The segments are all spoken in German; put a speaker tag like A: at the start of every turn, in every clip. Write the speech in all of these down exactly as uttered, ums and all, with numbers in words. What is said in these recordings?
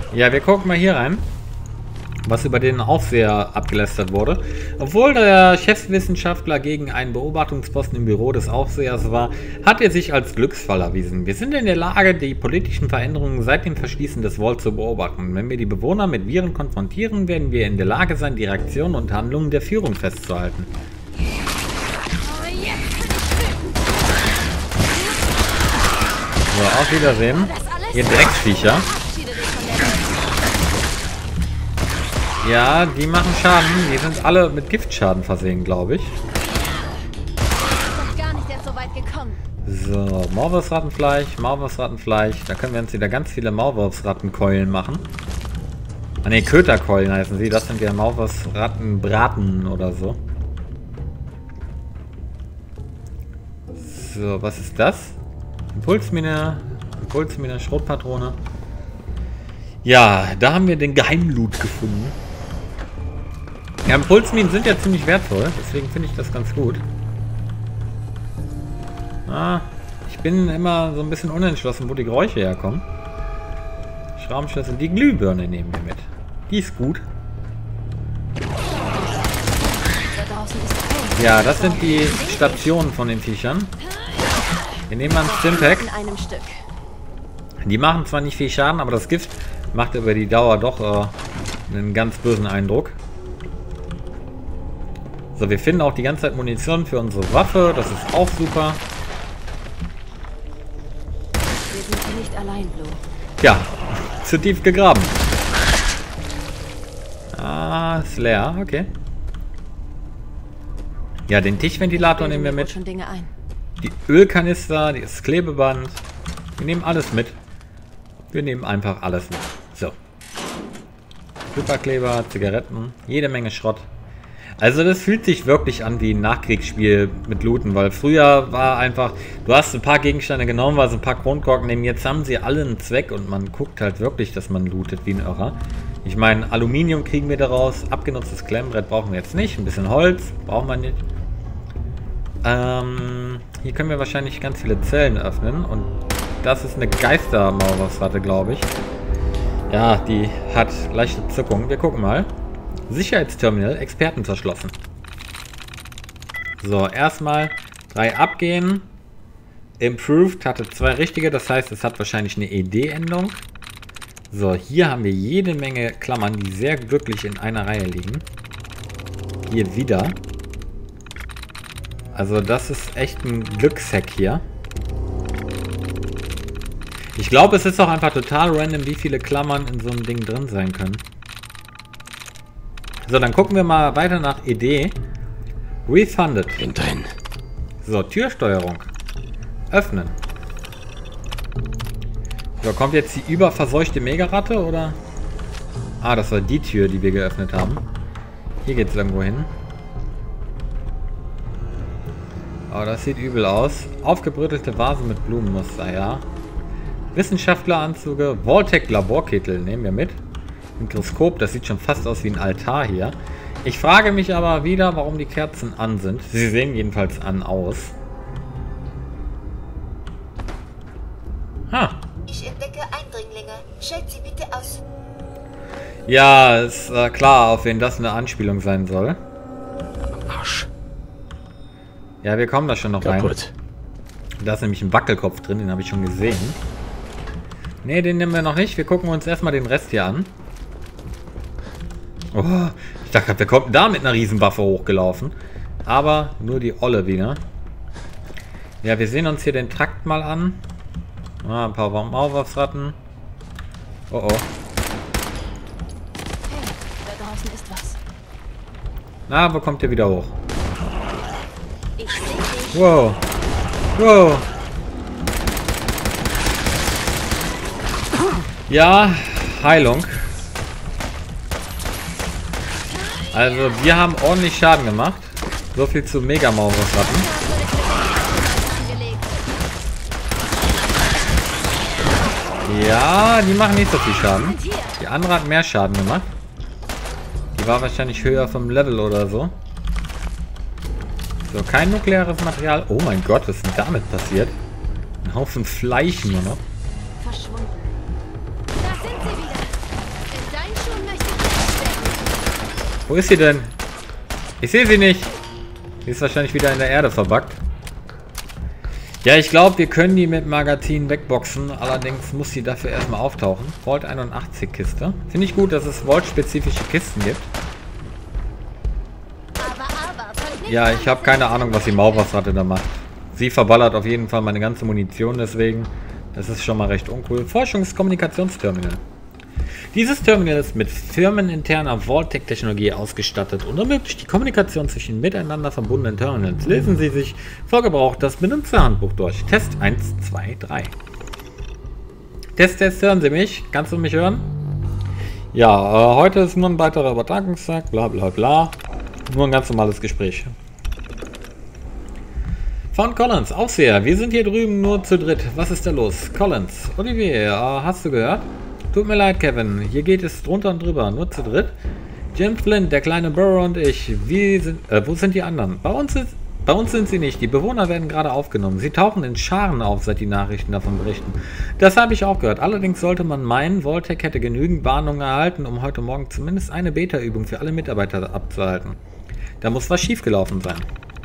A: Ja, wir gucken mal hier rein, was über den Aufseher abgelästert wurde. Obwohl der Chefwissenschaftler gegen einen Beobachtungsposten im Büro des Aufsehers war, hat er sich als Glücksfall erwiesen. Wir sind in der Lage, die politischen Veränderungen seit dem Verschließen des Vault zu beobachten. Wenn wir die Bewohner mit Viren konfrontieren, werden wir in der Lage sein, die Reaktionen und Handlungen der Führung festzuhalten. So, auf Wiedersehen. Ihr Drecksviecher. Ja, die machen Schaden. Die sind alle mit Giftschaden versehen, glaube ich. So, Maulwurfsrattenfleisch, Maulwurfsrattenfleisch. Da können wir uns wieder ganz viele Maulwurfsrattenkeulen machen. Ah ne, Köterkeulen heißen sie. Das sind ja Maulwurfsrattenbraten oder so. So, was ist das? Impulsmine, Impulsmine, Schrotpatrone. Ja, da haben wir den Geheimloot gefunden. Ja, Impulsminen sind ja ziemlich wertvoll, deswegen finde ich das ganz gut. Ah, ich bin immer so ein bisschen unentschlossen, wo die Geräusche herkommen. Schraubenschlüssel, die Glühbirne nehmen wir mit. Die ist gut. Ja, das sind die Stationen von den Viechern. Wir nehmen mal ein Stimpack. Die machen zwar nicht viel Schaden, aber das Gift macht über die Dauer doch äh, einen ganz bösen Eindruck. So, wir finden auch die ganze Zeit Munition für unsere Waffe. Das ist auch super.
B: Wir sind hier nicht allein, Blue.
A: Ja, zu tief gegraben. Ah, ist leer. Okay. Ja, den Tischventilator nehmen wir mit.
B: Schon Dinge ein.
A: Die Ölkanister, das Klebeband. Wir nehmen alles mit. Wir nehmen einfach alles mit. So. Superkleber, Zigaretten, jede Menge Schrott. Also das fühlt sich wirklich an wie ein Nachkriegsspiel mit Looten, weil früher war einfach, du hast ein paar Gegenstände genommen, weil so ein paar Kronkorken nehmen, jetzt haben sie alle einen Zweck und man guckt halt wirklich, dass man lootet wie ein Irrer. Ich meine, Aluminium kriegen wir daraus, abgenutztes Klemmbrett brauchen wir jetzt nicht, ein bisschen Holz brauchen wir nicht. Ähm, hier können wir wahrscheinlich ganz viele Zellen öffnen und das ist eine Geistermaulwurfsratte, glaube ich. Ja, die hat leichte Zuckung. Wir gucken mal. Sicherheitsterminal, Experten verschlossen. So, erstmal drei abgehen. Improved hatte zwei richtige, das heißt, es hat wahrscheinlich eine E D-Endung. So, hier haben wir jede Menge Klammern, die sehr glücklich in einer Reihe liegen. Hier wieder. Also das ist echt ein Glückshack hier. Ich glaube, es ist auch einfach total random, wie viele Klammern in so einem Ding drin sein können. So, dann gucken wir mal weiter nach E D. Refunded.
C: Bin drin.
A: So, Türsteuerung. Öffnen. So, kommt jetzt die überverseuchte Megaratte, oder? Ah, das war die Tür, die wir geöffnet haben. Hier geht es irgendwo hin. Oh, das sieht übel aus. Aufgebrötelte Vase mit Blumenmuster, ja. Wissenschaftleranzüge. Vault-Tec Laborkittel nehmen wir mit. Mikroskop, das sieht schon fast aus wie ein Altar hier. Ich frage mich aber wieder, warum die Kerzen an sind. Sie sehen jedenfalls an aus. Ha.
D: Ich entdecke Eindringlinge. Stellt sie bitte aus.
A: Ja, ist äh, klar, auf wen das eine Anspielung sein soll.
C: Arsch.
A: Ja, wir kommen da schon noch rein.
C: Kaputt.
A: Da ist nämlich ein Wackelkopf drin, den habe ich schon gesehen. Ne, den nehmen wir noch nicht. Wir gucken uns erstmal den Rest hier an. Oh, ich dachte, der kommt da mit einer Riesenwaffe hochgelaufen. Aber nur die Olle wieder. Ja, wir sehen uns hier den Trakt mal an. Ah, ein paar Maulwurfsratten. Oh oh.
B: Hey, da draußen ist was.
A: Na, wo kommt ihr wieder hoch?
B: Ich sehe dich.
A: Wow. Wow. Ja, Heilung. Also, wir haben ordentlich Schaden gemacht. So viel zu Mega-Maulwurfsratten. Ja, die machen nicht so viel Schaden. Die andere hat mehr Schaden gemacht. Die war wahrscheinlich höher vom Level oder so. So, kein nukleares Material. Oh mein Gott, was ist denn damit passiert? Ein Haufen Fleisch nur noch.
B: Verschwunden. Da sind sie wieder.
A: Wo ist sie denn? Ich sehe sie nicht. Die ist wahrscheinlich wieder in der Erde verbuggt. Ja, ich glaube, wir können die mit Magazin wegboxen. Allerdings muss sie dafür erstmal auftauchen. Vault einundachtzig Kiste. Finde ich gut, dass es Vault-spezifische Kisten gibt. Ja, ich habe keine Ahnung, was die Maulwurfsratte da macht. Sie verballert auf jeden Fall meine ganze Munition, deswegen. Das ist schon mal recht uncool. Forschungs-Kommunikationsterminal. Dieses Terminal ist mit firmeninterner Vault-Tech-Technologie ausgestattet und ermöglicht die Kommunikation zwischen miteinander verbundenen Terminals. Lesen Sie sich vor Gebrauch das Benutzerhandbuch durch. Test eins, zwei, drei. Test, Test, hören Sie mich? Kannst du mich hören? Ja, äh, heute ist nur ein weiterer Übertragungstag, bla bla bla. Nur ein ganz normales Gespräch. Von Collins, Aufseher, wir sind hier drüben nur zu dritt. Was ist da los? Collins, Olivier, äh, hast du gehört? Tut mir leid, Kevin. Hier geht es drunter und drüber. Nur zu dritt. Jim Flint, der kleine Burrow und ich. Wie sind, äh, wo sind die anderen? Bei uns, ist, bei uns sind sie nicht. Die Bewohner werden gerade aufgenommen. Sie tauchen in Scharen auf, seit die Nachrichten davon berichten. Das habe ich auch gehört. Allerdings sollte man meinen, Vault-Tech hätte genügend Warnungen erhalten, um heute Morgen zumindest eine Beta-Übung für alle Mitarbeiter abzuhalten. Da muss was schiefgelaufen sein.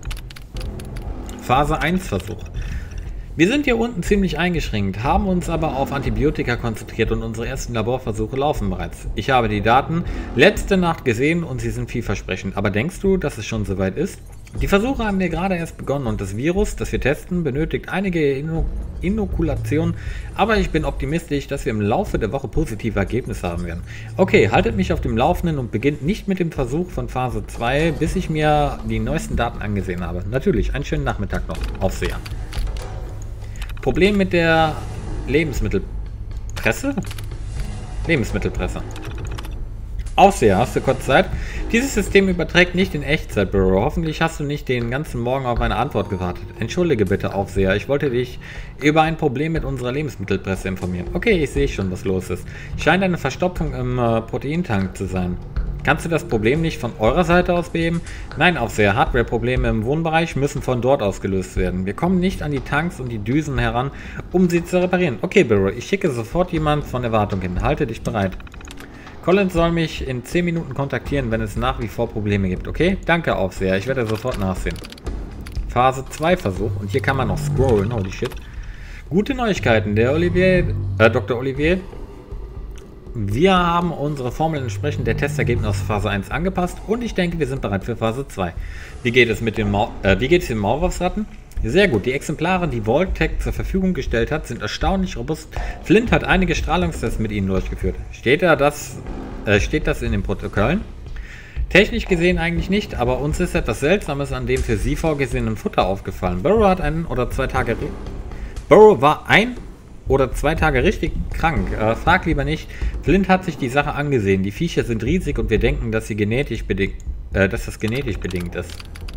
A: Phase eins Versuch. Wir sind hier unten ziemlich eingeschränkt, haben uns aber auf Antibiotika konzentriert und unsere ersten Laborversuche laufen bereits. Ich habe die Daten letzte Nacht gesehen und sie sind vielversprechend. Aber denkst du, dass es schon soweit ist? Die Versuche haben wir gerade erst begonnen und das Virus, das wir testen, benötigt einige Ino Inokulationen. Aber ich bin optimistisch, dass wir im Laufe der Woche positive Ergebnisse haben werden. Okay, haltet mich auf dem Laufenden und beginnt nicht mit dem Versuch von Phase zwei, bis ich mir die neuesten Daten angesehen habe. Natürlich, einen schönen Nachmittag noch. Aufseher. Problem mit der Lebensmittelpresse? Lebensmittelpresse. Aufseher, hast du kurz Zeit? Dieses System überträgt nicht in Echtzeit, Bro. Hoffentlich hast du nicht den ganzen Morgen auf eine Antwort gewartet. Entschuldige bitte, Aufseher. Ich wollte dich über ein Problem mit unserer Lebensmittelpresse informieren. Okay, ich sehe schon, was los ist. Scheint eine Verstopfung im äh, Proteintank zu sein. Kannst du das Problem nicht von eurer Seite aus beheben? Nein, Aufseher, Hardware-Probleme im Wohnbereich müssen von dort aus gelöst werden. Wir kommen nicht an die Tanks und die Düsen heran, um sie zu reparieren. Okay, Burrow, ich schicke sofort jemand von der Wartung hin. Halte dich bereit. Collins soll mich in zehn Minuten kontaktieren, wenn es nach wie vor Probleme gibt, okay? Danke, Aufseher, ich werde sofort nachsehen. Phase zwei Versuch. Und hier kann man noch scrollen, holy shit. Gute Neuigkeiten, der Olivier, äh, Doktor Olivier. Wir haben unsere Formel entsprechend der Testergebnisse aus Phase eins angepasst und ich denke, wir sind bereit für Phase zwei. Wie geht es mit den Mau äh, wie geht es den Maulwurfsratten? Sehr gut. Die Exemplare, die Vault-Tech zur Verfügung gestellt hat, sind erstaunlich robust. Flint hat einige Strahlungstests mit ihnen durchgeführt. Steht da das, äh, steht das in den Protokollen? Technisch gesehen eigentlich nicht, aber uns ist etwas Seltsames an dem für Sie vorgesehenen Futter aufgefallen. Burrow hat ein oder zwei Tage... Burrow war ein oder zwei Tage richtig krank. Äh, frag lieber nicht. Flint hat sich die Sache angesehen. Die Viecher sind riesig und wir denken, dass sie genetisch bedingt, äh, dass das genetisch bedingt ist.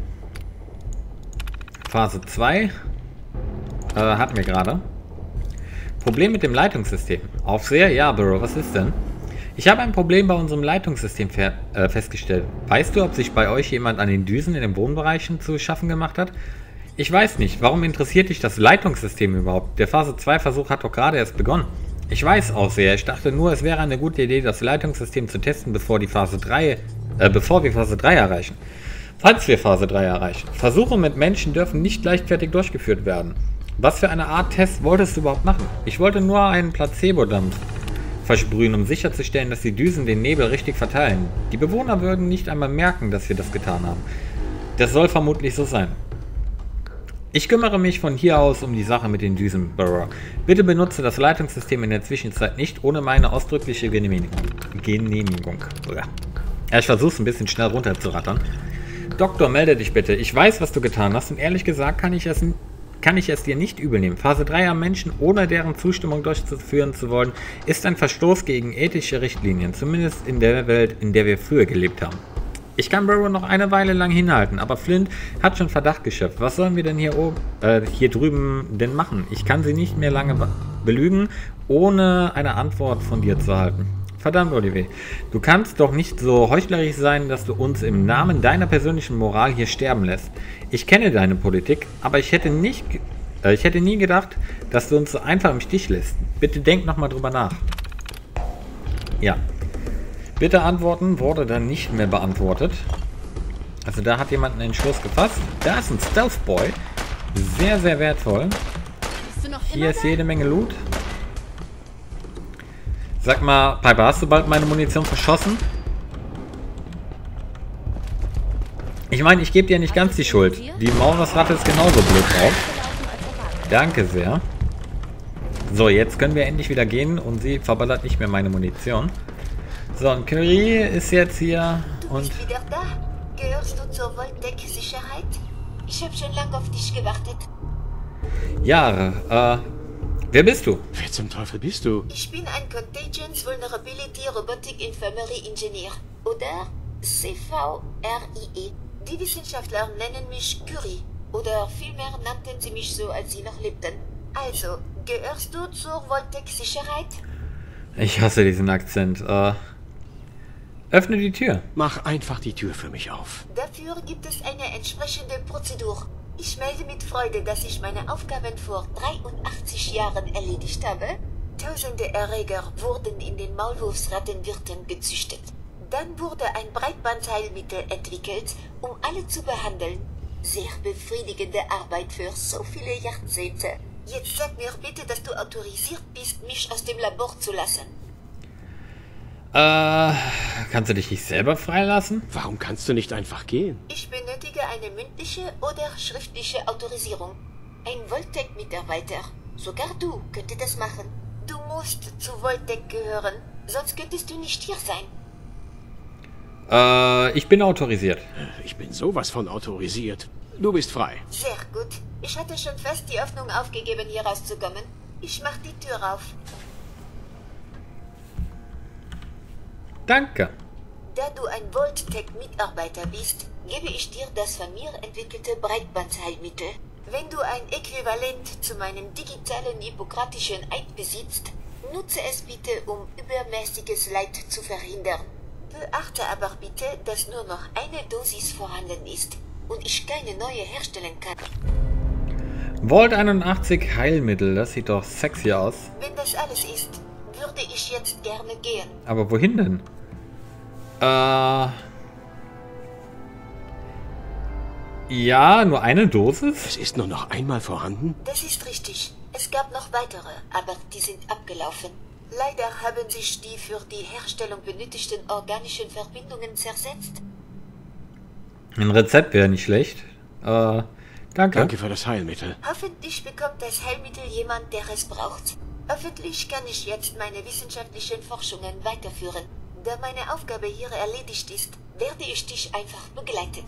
A: Phase zwei äh, hatten wir gerade. Problem mit dem Leitungssystem. Aufseher? Ja, Burrow, was ist denn? Ich habe ein Problem bei unserem Leitungssystem äh, festgestellt. Weißt du, ob sich bei euch jemand an den Düsen in den Wohnbereichen zu schaffen gemacht hat? Ich weiß nicht. Warum interessiert dich das Leitungssystem überhaupt? Der Phase zwei Versuch hat doch gerade erst begonnen. Ich weiß, Aufseher. Ich dachte nur, es wäre eine gute Idee, das Leitungssystem zu testen, bevor die Phase drei, äh, bevor wir Phase drei erreichen. Falls wir Phase drei erreichen. Versuche mit Menschen dürfen nicht leichtfertig durchgeführt werden. Was für eine Art Test wolltest du überhaupt machen? Ich wollte nur einen Placebo-Dampf versprühen, um sicherzustellen, dass die Düsen den Nebel richtig verteilen. Die Bewohner würden nicht einmal merken, dass wir das getan haben. Das soll vermutlich so sein. Ich kümmere mich von hier aus um die Sache mit den Düsen, Burrow. Bitte benutze das Leitungssystem in der Zwischenzeit nicht ohne meine ausdrückliche Genehmigung. Genehmigung. Ja, ich versuche es ein bisschen schnell runterzurattern. Doktor, melde dich bitte. Ich weiß, was du getan hast und ehrlich gesagt kann ich es, kann ich es dir nicht übel nehmen. Phase drei am Menschen, ohne deren Zustimmung durchzuführen zu wollen, ist ein Verstoß gegen ethische Richtlinien, zumindest in der Welt, in der wir früher gelebt haben. Ich kann Burrow noch eine Weile lang hinhalten, aber Flint hat schon Verdacht geschöpft. Was sollen wir denn hier oben, äh, hier drüben denn machen? Ich kann sie nicht mehr lange belügen, ohne eine Antwort von dir zu erhalten. Verdammt, Olivier. Du kannst doch nicht so heuchlerisch sein, dass du uns im Namen deiner persönlichen Moral hier sterben lässt. Ich kenne deine Politik, aber ich hätte nicht, äh, ich hätte nie gedacht, dass du uns so einfach im Stich lässt. Bitte denk nochmal drüber nach. Ja. Bitte antworten wurde dann nicht mehr beantwortet. Also da hat jemand einen Entschluss gefasst. Da ist ein Stealth Boy. Sehr, sehr wertvoll. Hier ist jede Menge Loot. Sag mal, Piper, hast du bald meine Munition verschossen? Ich meine, ich gebe dir nicht ganz die Schuld. Die Maulwurfsratte ist genauso blöd drauf. Danke sehr. So, jetzt können wir endlich wieder gehen und sie verballert nicht mehr meine Munition. So, und Curie ist jetzt hier
D: Du
A: und...
D: bist wieder da? Gehörst du zur Voltec-Sicherheit? Ich habe schon lange auf dich gewartet.
A: Ja, äh... wer bist du?
C: Wer zum Teufel bist du?
D: Ich bin ein Contagions Vulnerability Robotic Infirmary Engineer. Oder C V R I E. Die Wissenschaftler nennen mich Curie. Oder vielmehr nannten sie mich so, als sie noch lebten. Also, gehörst du zur Voltec-Sicherheit?
A: Ich hasse diesen Akzent. Äh... Öffne die Tür.
C: Mach einfach die Tür für mich auf.
D: Dafür gibt es eine entsprechende Prozedur. Ich melde mit Freude, dass ich meine Aufgaben vor dreiundachtzig Jahren erledigt habe. Tausende Erreger wurden in den Maulwurfsrattenwirten gezüchtet. Dann wurde ein Breitbandheilmittel entwickelt, um alle zu behandeln. Sehr befriedigende Arbeit für so viele Jahrzehnte. Jetzt sag mir bitte, dass du autorisiert bist, mich aus dem Labor zu lassen.
A: Äh, kannst du dich nicht selber freilassen?
C: Warum kannst du nicht einfach gehen?
D: Ich benötige eine mündliche oder schriftliche Autorisierung. Ein Voltec-Mitarbeiter, sogar du, könnte das machen. Du musst zu Voltec gehören, sonst könntest du nicht hier sein.
A: Äh, ich bin autorisiert.
C: Ich bin sowas von autorisiert. Du bist frei.
D: Sehr gut. Ich hatte schon fast die Hoffnung aufgegeben, hier rauszukommen. Ich mach die Tür auf.
A: Danke.
D: Da du ein Voltec-Mitarbeiter bist, gebe ich dir das von mir entwickelte Breitbandheilmittel. Wenn du ein Äquivalent zu meinem digitalen hippokratischen Eid besitzt, nutze es bitte, um übermäßiges Leid zu verhindern. Beachte aber bitte, dass nur noch eine Dosis vorhanden ist und ich keine neue herstellen kann.
A: Volt einundachtzig Heilmittel, das sieht doch sexy aus.
D: Wenn das alles ist, würde ich jetzt gerne gehen.
A: Aber wohin denn? Äh... Ja, nur eine Dosis?
C: Es ist nur noch einmal vorhanden?
D: Das ist richtig. Es gab noch weitere, aber die sind abgelaufen. Leider haben sich die für die Herstellung benötigten organischen Verbindungen zersetzt.
A: Ein Rezept wäre nicht schlecht. Äh, danke.
C: Danke für das Heilmittel.
D: Hoffentlich bekommt das Heilmittel jemand, der es braucht. Hoffentlich kann ich jetzt meine wissenschaftlichen Forschungen weiterführen. Da meine Aufgabe hier erledigt ist, werde ich dich einfach begleiten.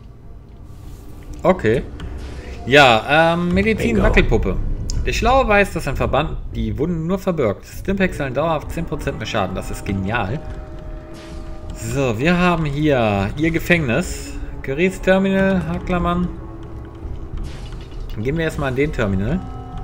A: Okay. Ja, ähm,
C: Bingo.
A: Medizin-Wackelpuppe. Der Schlaue weiß, dass ein Verband die Wunden nur verbirgt. Stimpaks sollen dauerhaft zehn Prozent mehr Schaden. Das ist genial. So, wir haben hier ihr Gefängnis. Curies Terminal, Hacklermann. Dann gehen wir erstmal an den Terminal.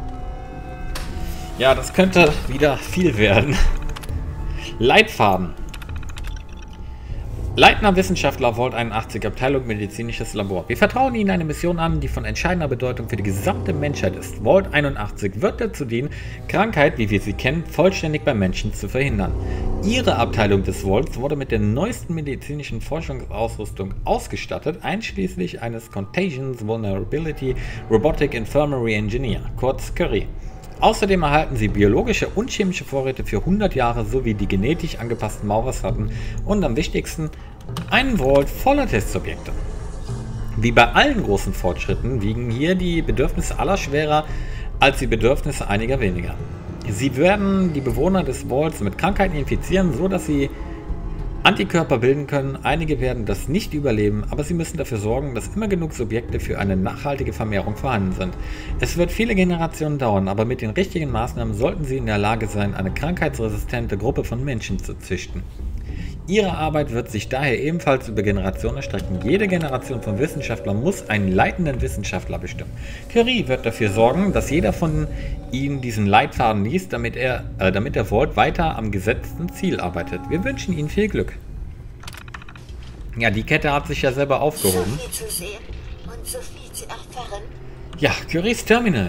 A: Ja, das könnte wieder viel werden. Leitfaden. Leitender Wissenschaftler Volt einundachtzig, Abteilung Medizinisches Labor. Wir vertrauen Ihnen eine Mission an, die von entscheidender Bedeutung für die gesamte Menschheit ist. Volt einundachtzig wird dazu dienen, Krankheit, wie wir sie kennen, vollständig beim Menschen zu verhindern. Ihre Abteilung des Volts wurde mit der neuesten medizinischen Forschungsausrüstung ausgestattet, einschließlich eines Contagions Vulnerability Robotic Infirmary Engineer, kurz Curie. Außerdem erhalten sie biologische und chemische Vorräte für hundert Jahre sowie die genetisch angepassten Maulwurfsratten und am wichtigsten einen Vault voller Testsubjekte. Wie bei allen großen Fortschritten wiegen hier die Bedürfnisse aller schwerer als die Bedürfnisse einiger weniger. Sie werden die Bewohner des Vaults mit Krankheiten infizieren, so dass sie Antikörper bilden können. Einige werden das nicht überleben, aber sie müssen dafür sorgen, dass immer genug Subjekte für eine nachhaltige Vermehrung vorhanden sind. Es wird viele Generationen dauern, aber mit den richtigen Maßnahmen sollten sie in der Lage sein, eine krankheitsresistente Gruppe von Menschen zu züchten. Ihre Arbeit wird sich daher ebenfalls über Generationen erstrecken. Jede Generation von Wissenschaftlern muss einen leitenden Wissenschaftler bestimmen. Curie wird dafür sorgen, dass jeder von ihnen diesen Leitfaden liest, damit er, äh, damit der Vault weiter am gesetzten Ziel arbeitet. Wir wünschen Ihnen viel Glück. Ja, die Kette hat sich ja selber aufgehoben.
D: So viel zu sehen und so viel zu erfahren.
A: Ja, Curies Terminal.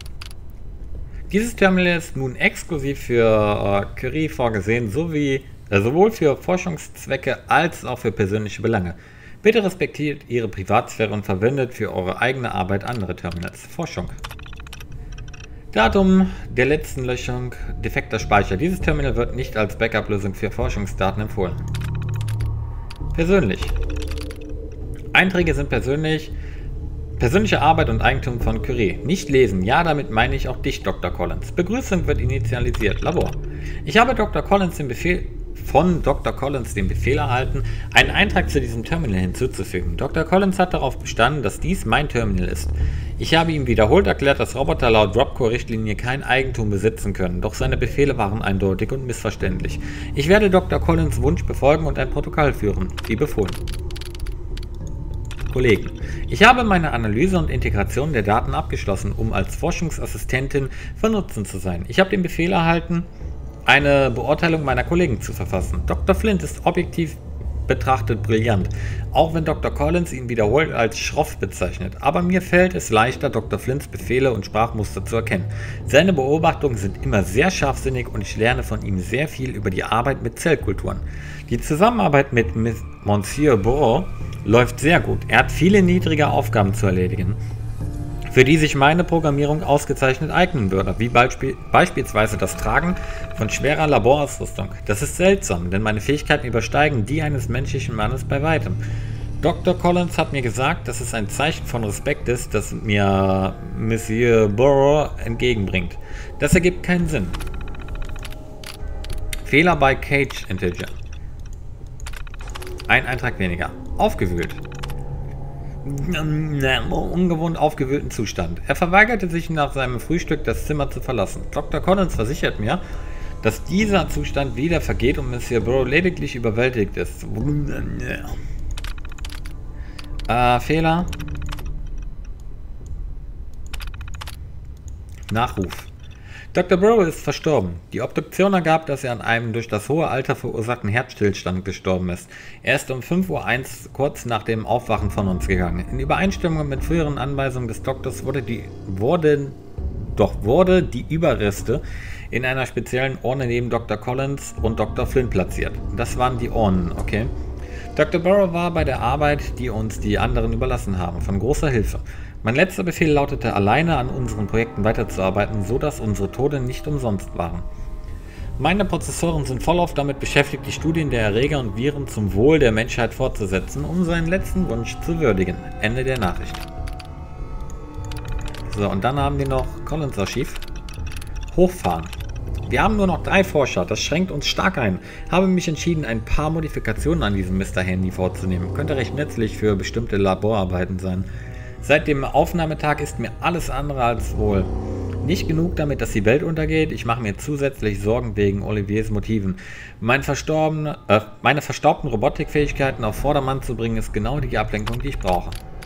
A: Dieses Terminal ist nun exklusiv für äh, Curie vorgesehen, sowie äh, sowohl für Forschungszwecke als auch für persönliche Belange. Bitte respektiert Ihre Privatsphäre und verwendet für eure eigene Arbeit andere Terminals. Forschung. Datum der letzten Löschung, defekter Speicher. Dieses Terminal wird nicht als Backup-Lösung für Forschungsdaten empfohlen. Persönlich. Einträge sind persönlich, persönliche Arbeit und Eigentum von Curie. Nicht lesen. Ja, damit meine ich auch dich, Doktor Collins. Begrüßung wird initialisiert. Labor. Ich habe Doktor Collins den Befehl, von Doktor Collins den Befehl erhalten, einen Eintrag zu diesem Terminal hinzuzufügen. Doktor Collins hat darauf bestanden, dass dies mein Terminal ist. Ich habe ihm wiederholt erklärt, dass Roboter laut Dropcore-Richtlinie kein Eigentum besitzen können, doch seine Befehle waren eindeutig und missverständlich. Ich werde Doktor Collins Wunsch befolgen und ein Protokoll führen, wie befohlen. Kollegen, ich habe meine Analyse und Integration der Daten abgeschlossen, um als Forschungsassistentin von Nutzen zu sein. Ich habe den Befehl erhalten, eine Beurteilung meiner Kollegen zu verfassen. Doktor Flint ist objektiv betrachtet brillant, auch wenn Doktor Collins ihn wiederholt als schroff bezeichnet. Aber mir fällt es leichter, Doktor Flints Befehle und Sprachmuster zu erkennen. Seine Beobachtungen sind immer sehr scharfsinnig und ich lerne von ihm sehr viel über die Arbeit mit Zellkulturen. Die Zusammenarbeit mit Monsieur Burrow läuft sehr gut. Er hat viele niedrige Aufgaben zu erledigen, für die sich meine Programmierung ausgezeichnet eignen würde, wie beisp beispielsweise das Tragen von schwerer Laborausrüstung. Das ist seltsam, denn meine Fähigkeiten übersteigen die eines menschlichen Mannes bei weitem. Doktor Collins hat mir gesagt, dass es ein Zeichen von Respekt ist, das mir Monsieur Burrow entgegenbringt. Das ergibt keinen Sinn. Fehler bei Cage Integer. Ein Eintrag weniger. Aufgewühlt. Ungewohnt aufgewühlten Zustand. Er verweigerte sich nach seinem Frühstück, das Zimmer zu verlassen. Doktor Collins versichert mir, dass dieser Zustand wieder vergeht und Monsieur Burrow lediglich überwältigt ist. Äh, Fehler. Nachruf. Doktor Burrow ist verstorben. Die Obduktion ergab, dass er an einem durch das hohe Alter verursachten Herzstillstand gestorben ist. Er ist um fünf Uhr eins kurz nach dem Aufwachen von uns gegangen. In Übereinstimmung mit früheren Anweisungen des Doktors wurde die, wurde, doch wurde die Überreste in einer speziellen Urne neben Doktor Collins und Doktor Flint platziert. Das waren die Urnen, okay? Doktor Burrow war bei der Arbeit, die uns die anderen überlassen haben, von großer Hilfe. Mein letzter Befehl lautete, alleine an unseren Projekten weiterzuarbeiten, so dass unsere Tode nicht umsonst waren. Meine Prozessoren sind vollauf damit beschäftigt, die Studien der Erreger und Viren zum Wohl der Menschheit fortzusetzen, um seinen letzten Wunsch zu würdigen. Ende der Nachricht. So, und dann haben wir noch Collins Archiv. Hochfahren. Wir haben nur noch drei Forscher, das schränkt uns stark ein. Habe mich entschieden, ein paar Modifikationen an diesem Mister Handy vorzunehmen. Könnte recht nützlich für bestimmte Laborarbeiten sein. Seit dem Aufnahmetag ist mir alles andere als wohl. Nicht genug damit, dass die Welt untergeht, ich mache mir zusätzlich Sorgen wegen Oliviers Motiven. Mein verstorben, äh, meine verstaubten Robotikfähigkeiten auf Vordermann zu bringen, ist genau die Ablenkung, die ich brauche.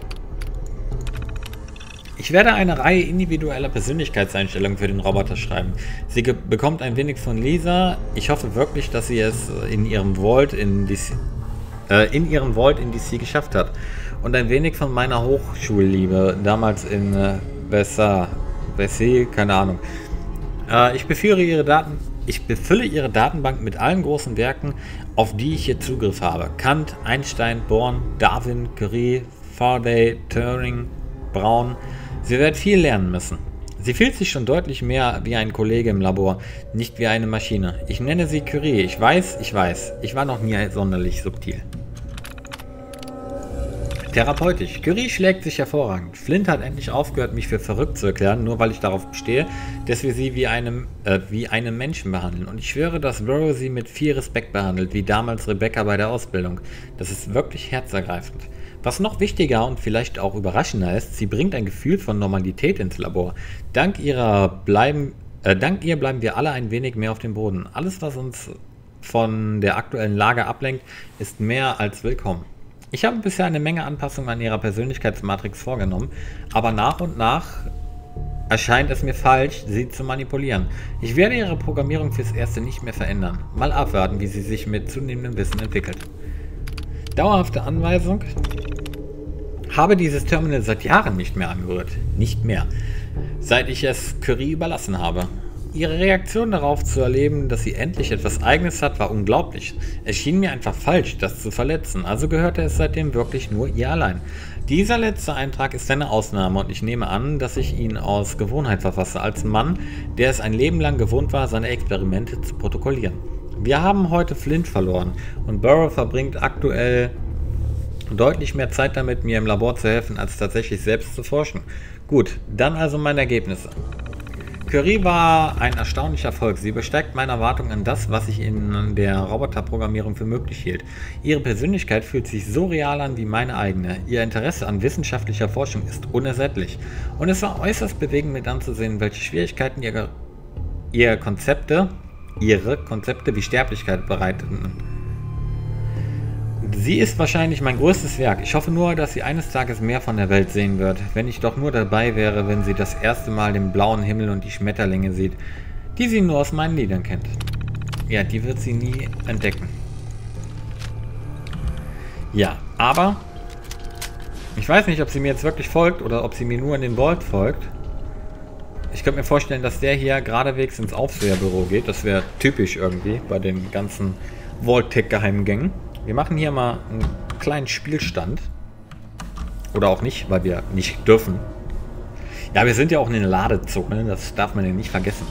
A: Ich werde eine Reihe individueller Persönlichkeitseinstellungen für den Roboter schreiben. Sie bekommt ein wenig von Lisa. Ich hoffe wirklich, dass sie es in ihrem Vault in D C, äh, in ihrem Vault in D C geschafft hat. Und ein wenig von meiner Hochschulliebe, damals in äh, Versailles, Versailles, keine Ahnung. Äh, ich beführe ihre Daten, ich befülle ihre Datenbank mit allen großen Werken, auf die ich hier Zugriff habe. Kant, Einstein, Born, Darwin, Curie, Faraday, Turing, Braun. Sie wird viel lernen müssen. Sie fühlt sich schon deutlich mehr wie ein Kollege im Labor, nicht wie eine Maschine. Ich nenne sie Curie. Ich weiß, ich weiß. Ich war noch nie sonderlich subtil. Therapeutisch. Curie schlägt sich hervorragend. Flint hat endlich aufgehört, mich für verrückt zu erklären, nur weil ich darauf bestehe, dass wir sie wie einem, äh, wie einen Menschen behandeln. Und ich schwöre, dass Burrow sie mit viel Respekt behandelt, wie damals Rebecca bei der Ausbildung. Das ist wirklich herzergreifend. Was noch wichtiger und vielleicht auch überraschender ist, sie bringt ein Gefühl von Normalität ins Labor. Dank ihrer bleiben, äh, dank ihr bleiben wir alle ein wenig mehr auf dem Boden. Alles, was uns von der aktuellen Lage ablenkt, ist mehr als willkommen. Ich habe bisher eine Menge Anpassungen an ihrer Persönlichkeitsmatrix vorgenommen, aber nach und nach erscheint es mir falsch, sie zu manipulieren. Ich werde ihre Programmierung fürs Erste nicht mehr verändern. Mal abwarten, wie sie sich mit zunehmendem Wissen entwickelt. Dauerhafte Anweisung. Habe dieses Terminal seit Jahren nicht mehr angerührt. Nicht mehr. Seit ich es Curie überlassen habe. Ihre Reaktion darauf zu erleben, dass sie endlich etwas Eigenes hat, war unglaublich. Es schien mir einfach falsch, das zu verletzen, also gehörte es seitdem wirklich nur ihr allein. Dieser letzte Eintrag ist eine Ausnahme und ich nehme an, dass ich ihn aus Gewohnheit verfasse, als Mann, der es ein Leben lang gewohnt war, seine Experimente zu protokollieren. Wir haben heute Flint verloren und Burrow verbringt aktuell deutlich mehr Zeit damit, mir im Labor zu helfen, als tatsächlich selbst zu forschen. Gut, dann also meine Ergebnisse. Curie war ein erstaunlicher Erfolg. Sie besteigt meine Erwartungen an das, was ich in der Roboterprogrammierung für möglich hielt. Ihre Persönlichkeit fühlt sich so real an wie meine eigene. Ihr Interesse an wissenschaftlicher Forschung ist unersättlich. Und es war äußerst bewegend mit anzusehen, welche Schwierigkeiten ihre, ihre Konzepte, ihre Konzepte wie Sterblichkeit bereiteten. Sie ist wahrscheinlich mein größtes Werk. Ich hoffe nur, dass sie eines Tages mehr von der Welt sehen wird. Wenn ich doch nur dabei wäre, wenn sie das erste Mal den blauen Himmel und die Schmetterlinge sieht, die sie nur aus meinen Liedern kennt. Ja, die wird sie nie entdecken. Ja, aber ich weiß nicht, ob sie mir jetzt wirklich folgt oder ob sie mir nur in den Vault folgt. Ich könnte mir vorstellen, dass der hier geradewegs ins Aufseherbüro geht. Das wäre typisch irgendwie bei den ganzen Vault-Tech-Geheimgängen. Wir machen hier mal einen kleinen Spielstand. Oder auch nicht, weil wir nicht dürfen. Ja, wir sind ja auch in der Ladezone, das darf man ja nicht vergessen.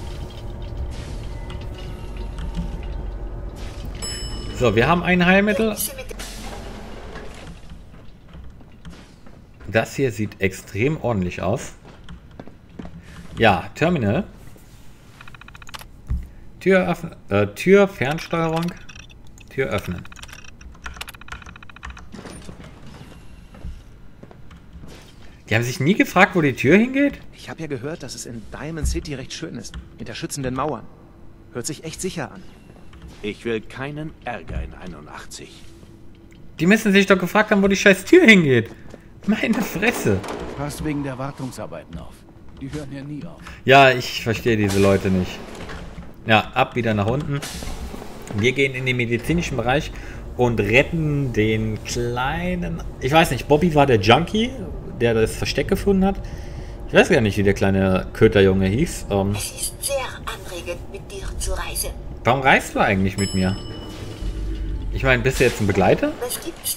A: So, wir haben ein Heilmittel. Das hier sieht extrem ordentlich aus. Ja, Terminal. Tür öffnen. Äh, Tür, Fernsteuerung. Tür öffnen. Die haben sich nie gefragt, wo die Tür hingeht?
E: Ich habe ja gehört, dass es in Diamond City recht schön ist. Mit der schützenden Mauern. Hört sich echt sicher an.
C: Ich will keinen Ärger in einundachtzig.
A: Die müssen sich doch gefragt haben, wo die scheiß Tür hingeht. Meine Fresse.
F: Passt wegen der Wartungsarbeiten auf. Die hören ja nie auf.
A: Ja, ich verstehe diese Leute nicht. Ja, ab wieder nach unten. Wir gehen in den medizinischen Bereich und retten den kleinen... Ich weiß nicht, Bobby war der Junkie, der das Versteck gefunden hat. Ich weiß gar nicht, wie der kleine Köterjunge hieß. Ähm,
D: Es ist sehr anregend, mit dir zu reisen.
A: warum reist du eigentlich mit mir? Ich meine, bist du jetzt ein Begleiter?
D: Was gibt's?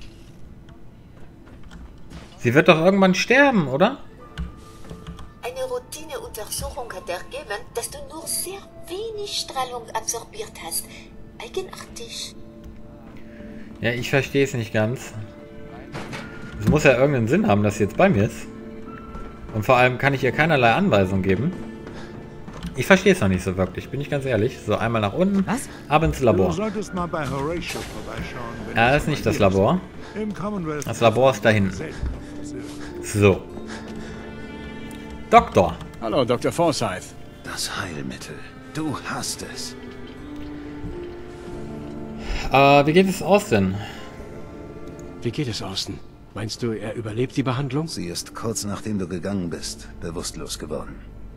A: Sie wird doch irgendwann sterben, oder?
D: Eine Routineuntersuchung hat ergeben, dass du nur sehr wenig Strahlung absorbiert hast. Eigenartig.
A: Ja, ich verstehe es nicht ganz. Es muss ja irgendeinen Sinn haben, dass sie jetzt bei mir ist. Und vor allem kann ich ihr keinerlei Anweisung geben. Ich verstehe es noch nicht so wirklich, bin ich ganz ehrlich. So, einmal nach unten,
G: Was?
A: ab ins Labor.
H: Du solltest mal bei Horatio vorbeischauen. wenn
A: Ja,
H: du
A: das ist nicht
H: mal
A: das
H: hier bist.
A: Labor.
H: Im Commonwealth
A: Das Labor ist da hinten.
H: selten auf Besuch.
A: So. Doktor.
C: Hallo, Doktor Forsyth.
F: Das Heilmittel. Du hast es.
A: Äh, wie geht es aus denn?
C: Wie geht es, Austin? Meinst du, er überlebt die Behandlung?
F: Sie ist kurz nachdem du gegangen bist, bewusstlos geworden.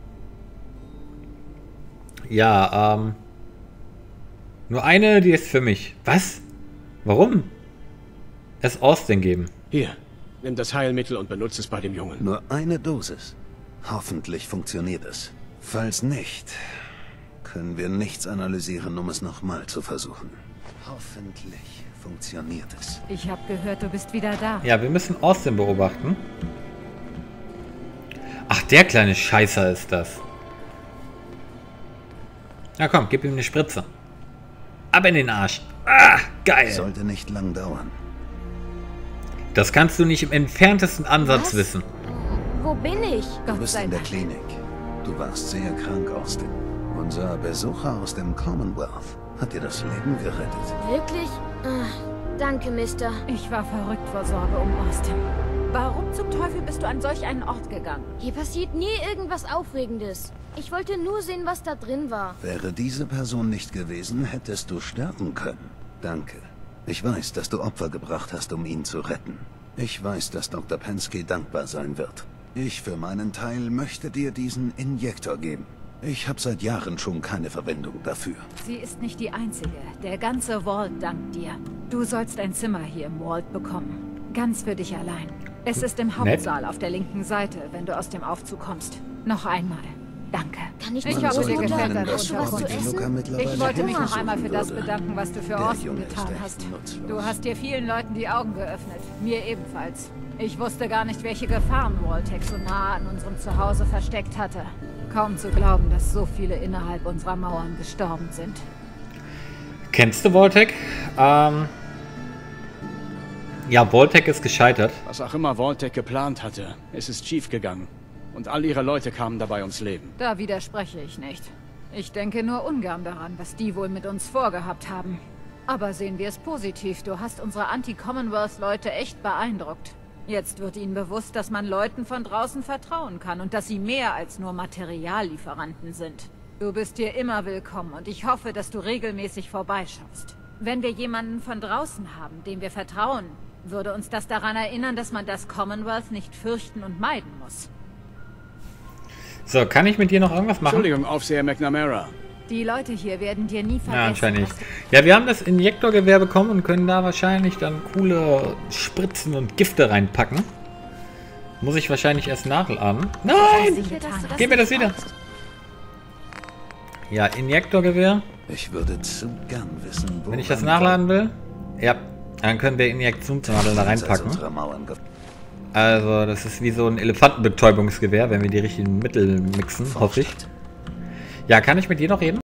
A: Ja, ähm... Nur eine, die ist für mich. Was? Warum? Es Austin geben.
C: Hier, nimm das Heilmittel und benutze es bei dem Jungen.
F: Nur eine Dosis. Hoffentlich funktioniert es. Falls nicht, können wir nichts analysieren, um es nochmal zu versuchen. Hoffentlich funktioniert es.
G: Ich habe gehört, du bist wieder da.
A: Ja, wir müssen Austin beobachten. Ach, der kleine Scheißer ist das. Na komm, gib ihm eine Spritze. Ab in den Arsch. Ah, geil.
F: Sollte nicht lang dauern.
A: Das kannst du nicht im entferntesten Ansatz
B: Was?
A: wissen.
B: Wo bin ich?
F: Du
G: Gott
F: bist
G: sei
F: in der
G: Dank.
F: Klinik. Du warst sehr krank, Austin. Unser Besucher aus dem Commonwealth hat dir das Leben gerettet.
B: Wirklich? Ah, danke, Mister.
G: Ich war verrückt vor Sorge um Austin. Warum zum Teufel bist du an solch einen Ort gegangen?
B: Hier passiert nie irgendwas Aufregendes. Ich wollte nur sehen, was da drin war.
F: Wäre diese Person nicht gewesen, hättest du sterben können. Danke. Ich weiß, dass du Opfer gebracht hast, um ihn zu retten. Ich weiß, dass Doktor Penske dankbar sein wird. Ich für meinen Teil möchte dir diesen Injektor geben. Ich habe seit Jahren schon keine Verwendung dafür.
G: Sie ist nicht die Einzige. Der ganze Vault dankt dir. Du sollst ein Zimmer hier im Vault bekommen. Ganz für dich allein. Es ist im Hauptsaal auf der linken Seite, wenn du aus dem Aufzug kommst. Noch einmal. Danke.
B: Kann ich
G: Ich
B: mal
G: hoffe,
B: was
G: dir
B: runter?
G: gefällt dein
B: Hast du was zu
G: Unterkunft.
B: essen?
F: Luca mittlerweile
G: Ich wollte mich noch
F: besuchen
G: einmal für das
F: würde.
G: bedanken, was du für
F: Der
G: Orson
F: Junge ist
G: getan
F: echt
G: hast.
F: nutzlos.
G: Du hast dir vielen Leuten die Augen geöffnet. Mir ebenfalls. Ich wusste gar nicht, welche Gefahren Vault-Tec so nah an unserem Zuhause versteckt hatte. Kaum zu glauben, dass so viele innerhalb unserer Mauern gestorben sind.
A: Kennst du Vault-Tec? Ähm... Ja, Vault-Tec ist gescheitert.
C: Was auch immer Vault-Tec geplant hatte, es ist schief gegangen. Und all ihre Leute kamen dabei ums Leben.
G: Da widerspreche ich nicht. Ich denke nur ungern daran, was die wohl mit uns vorgehabt haben. Aber sehen wir es positiv, du hast unsere Anti-Commonwealth-Leute echt beeindruckt. Jetzt wird ihnen bewusst, dass man Leuten von draußen vertrauen kann und dass sie mehr als nur Materiallieferanten sind. Du bist hier immer willkommen und ich hoffe, dass du regelmäßig vorbeischaust. Wenn wir jemanden von draußen haben, dem wir vertrauen, würde uns das daran erinnern, dass man das Commonwealth nicht fürchten und meiden muss.
A: So, kann ich mit dir noch irgendwas machen?
C: Entschuldigung, Aufseher McNamara.
G: Die Leute hier werden dir nie vergessen.
A: Ja, anscheinend nicht.
G: was du-
A: Ja, wir haben das Injektorgewehr bekommen und können da wahrscheinlich dann coole Spritzen und Gifte reinpacken. Muss ich wahrscheinlich erst nachladen. Nein!
B: Sicher, dass du das
A: Gib mir das
B: nicht
A: wieder.
B: brauchst?
A: Ja, Injektorgewehr.
F: Ich würde zu gern wissen, wo...
A: Wenn ich das nachladen will. Ja, dann können wir Injektionsnadeln da reinpacken. Also, das ist wie so ein Elefantenbetäubungsgewehr, wenn wir die richtigen Mittel mixen, hoffe ich. Ja, kann ich mit dir noch reden?